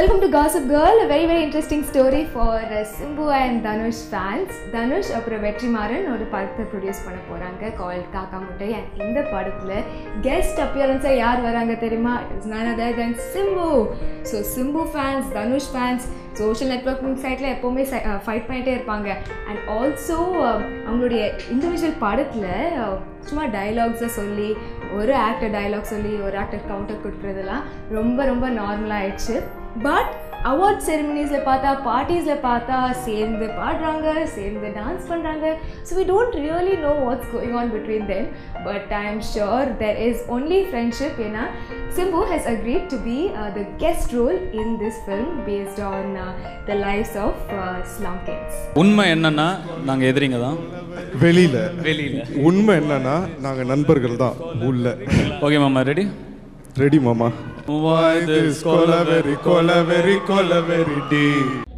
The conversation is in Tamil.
Welcome to Gossip Girl, a very interesting story for Simbu and Dhanush fans. Dhanush அப்புறம் வெற்றிமாறன் ஒரு படத்தை ப்ரொடியூஸ் பண்ண போறாங்க called Kakka Muttai, and இந்த படத்துல guest appearance யார் வராங்க தெரியுமா? It's none other than Simbu. So Simbu fans, Dhanush fans, social networking siteல எப்பவுமே ஃபைட் பண்ணிட்டே இருப்பாங்க. And also அவங்களுடைய இண்டிவிஜுவல் படத்துல சும்மா டயலாக்ஸை சொல்லி ஒரு ஆக்டர் டயலாக் சொல்லி ஒரு ஆக்டர் கவுண்டர் கொடுக்குறதெல்லாம் ரொம்ப நார்மலாக ஆயிடுச்சு. பட் அவார்ட் செரிமனிஸில் பார்த்தா பார்ட்டிஸில் பார்த்தா சேர்ந்து பாடுறாங்க, சேர்ந்து டான்ஸ் பண்ணுறாங்க. So we don't really know what's going on between them, but I am sure there is only friendship. ஏன்னா Simbu has agreed to be the guest role in this film based on the lives of slum kids. உண்மை என்னன்னா நாங்கள் எதிரிங்க தான், வெளியில உண்மை என்னன்னா நாங்கள் நண்பர்கள் தான் உள்ள. ஓகே மாமா, ரெடி மாமா. Why this colaveri day?